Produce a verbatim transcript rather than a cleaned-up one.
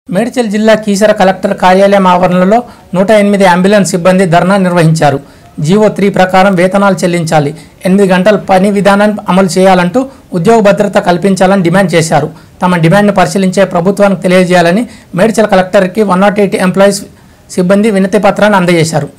మేడ్చల్ జిల్లా కీసర కలెక్టర్ కార్యాలయం ఆవరణలో నూట ఎనిమిది అంబులెన్స్ సిబ్బంది ధర్నా నిర్వహించారు. జీవో త్రీ ప్రకారం వేతనాలు చెల్లించాలి, ఎనిమిది గంటల పని విధానాన్ని అమలు చేయాలంటూ ఉద్యోగ భద్రత కల్పించాలని డిమాండ్ చేశారు. తమ డిమాండ్ను పరిశీలించే ప్రభుత్వానికి తెలియజేయాలని మేడ్చల్ కలెక్టర్కి వన్ నాట్ ఎయిట్ ఎంప్లాయీస్ సిబ్బంది వినతి పత్రాన్ని అందజేశారు.